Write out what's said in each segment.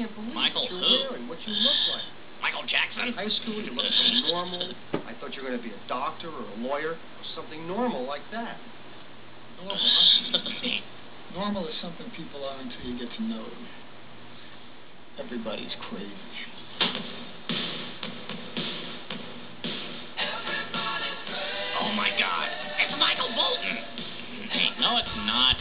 can't believe Michael what you're who? wearing, what you look like. Michael Jackson? In high school, you looked so normal. I thought you were going to be a doctor or a lawyer or something normal like that. Normal, huh? Normal is something people are until you get to know them. Everybody's crazy. Oh, my God. It's Michael Bolton. Hey, no, it's not.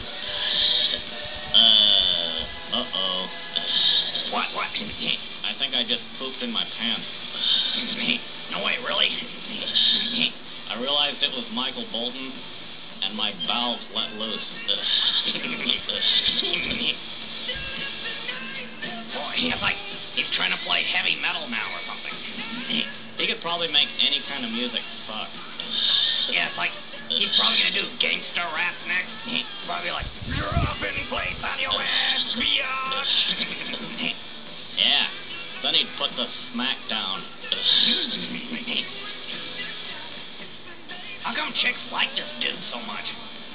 Uh-oh. What? I think I just pooped in my pants. No way, really? I realized it was Michael Bolton, and my valves let loose. Boy, it's like he's trying to play heavy metal now or something. He could probably make any kind of music suck. Yeah, it's like he's probably going to do gangster rap next. He'd probably be like, dropping plates on your ass, biatch. Yeah, then he'd put the smack down. How come chicks like this dude so much?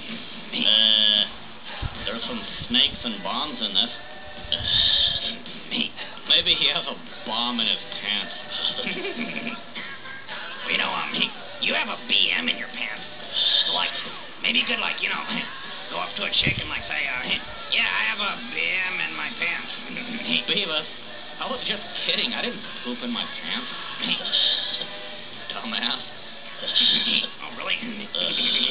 There's some snakes and bombs in this. Maybe he has a bomb in his pants. Well, you know, you have a BM in your pants. So, like, maybe you could, like, you know, go up to a chick and, like, say, yeah, I have a BM in my pants. Beavis, I was just kidding. I didn't poop in my pants. Dumbass. Oh, really?